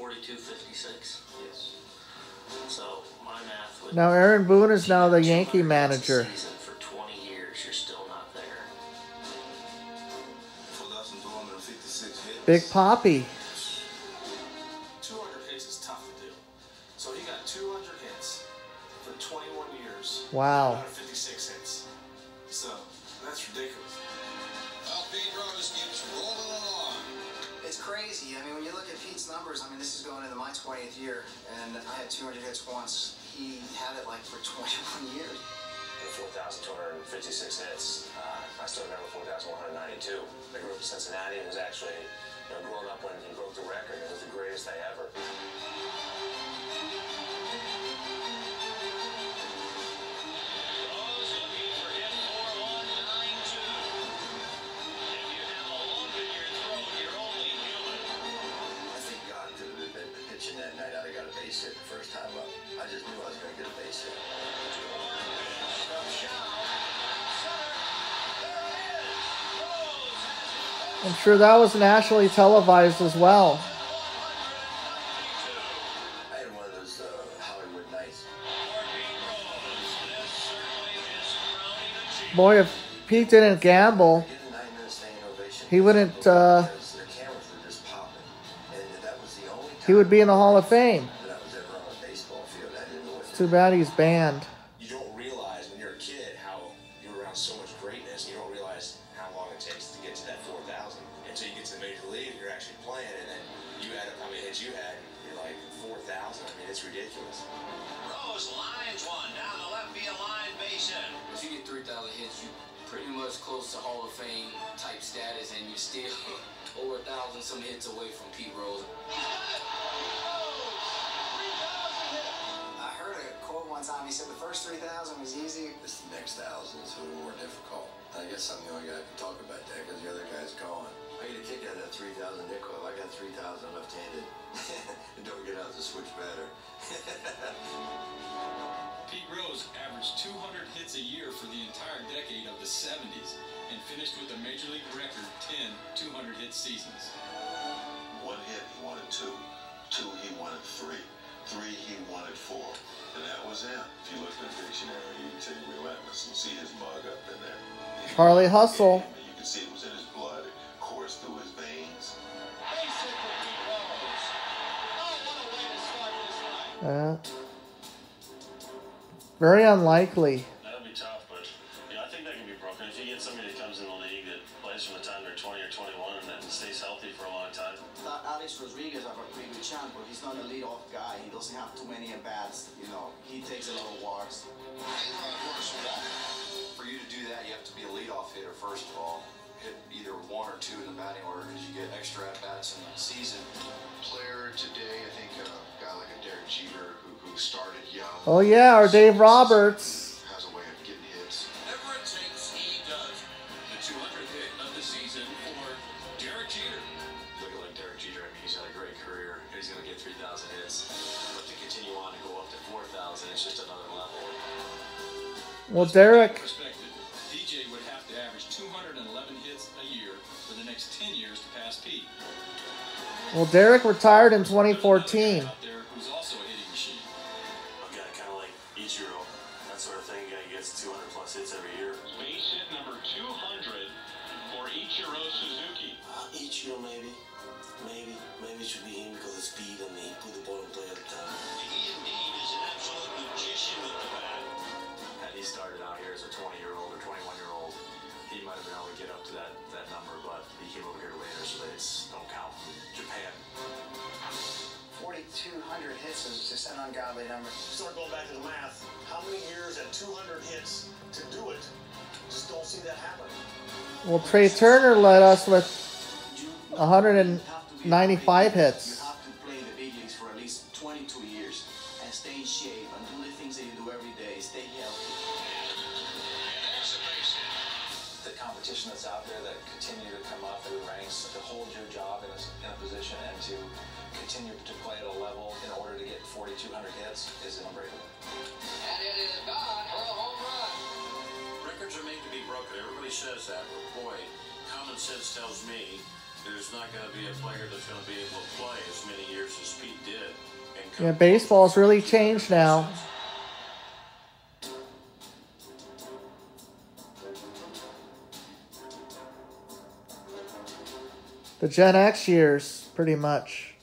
42.56. Yes. So my math would. Now Aaron Boone is now the Yankee manager. For 20 years, you're still not there. 4,256 hits. Big Poppy. 200 hits is tough to do. So he got 200 hits for 21 years. Wow. 256 hits. So that's ridiculous. Well, Pete Rose keeps rolling along. It's crazy. I mean, when you look at Pete's numbers, I mean, this is going into my 20th year, and I had 200 hits once. He had it like for 21 years. 4,256 hits. I still remember 4,192. I grew up in Cincinnati and was actually, growing up when he broke the record. It was the greatest day ever. That night I got a base hit the first time up. I just knew I was going to get a base hit. I'm sure that was nationally televised as well. I had one of those Hollywood nights. Boy, if Pete didn't gamble, he wouldn't. He would be in the Hall of Fame. It's too bad he's banned. You don't realize when you're a kid how you're around so much greatness. You don't realize how long it takes to get to that 4,000 until you get to the major league and you're actually playing, and then you add up how many hits you had, and you're like 4,000. I mean, it's ridiculous. Rose lines one down the left field line, base hit. If you get 3,000 hits, you pretty much close to Hall of Fame type status, and you're still over 1,000 some hits away from Pete Rose. I heard a quote one time. He said the first 3,000 was easy. This next 1,000 is a little more difficult. I guess I'm the only guy who can talk about that because the other guy's gone. I get a kick out of that 3,000 nickel. I got 3,000 left-handed. And don't get out to switch batter. Pete Rose averaged 200 hits a year for the entire decade of the 70s and finished with a major league record 10 200-hit seasons. 1 hit, he wanted 2. 2, he wanted 3. 3, he wanted 4. And that was it. If you look in the dictionary, you can take relentless and see his mug up in there. Charlie Hustle. You can see it was in his blood. It coursed through his veins. Very unlikely. That'll be tough, but I think that can be broken. If you get somebody that comes in the league that plays from the time they're 20 or 21 and then stays healthy for a long time. Alex Rodriguez have a pretty good chance, but he's not a leadoff guy. He doesn't have too many at-bats. He takes a lot of walks. For you to do that, you have to be a leadoff hitter, first of all. Hit either 1 or 2 in the batting order because you get extra at-bats in the season. Player today, I think a guy like a Derek Jeter who started young. Oh yeah, or Dave Roberts. Has a way of getting hits. Whatever it takes, he does. The 200th hit of the season for Derek Jeter. Looking like Derek Jeter, I mean, he's had a great career. He's going to get 3,000 hits. But to continue on and go up to 4,000, it's just another level. Well, Derek. DJ would have to average 211 hits a year for the next 10 years to pass Pete. Well, Derek retired in 2014. Who's also a hitting machine. A guy kind of like Ichiro, that sort of thing. A guy who gets 200 plus hits every year. Base hit number 200 for Ichiro Suzuki. Ichiro maybe it should be him because of speed and he put the ball in play at the time. He indeed is an absolute magician with the bat. Had he started out here as a 20-year-old or 21-year-old, he might have been able to get up to that number, but he came over here later, so they don't count from Japan. 4,200 hits is just an ungodly number. Start going back to the math. How many years and 200 hits to do it? Just don't see that happen. Well, Trey Turner led us with 195 hits. You have to play in the big leagues for at least 22 years and stay in shape and do the things that you do every day. Stay healthy. The competition that's out there that continue to come up through the ranks, to hold your job in a position and to continue to play at a level in order to get 4,200 hits is unbreakable. And it is gone for a home run. Records are made to be broken. Everybody says that, but boy, common sense tells me there's not going to be a player that's going to be able to play as many years as Pete did. And Yeah, baseball's really changed now. The Gen X years, pretty much.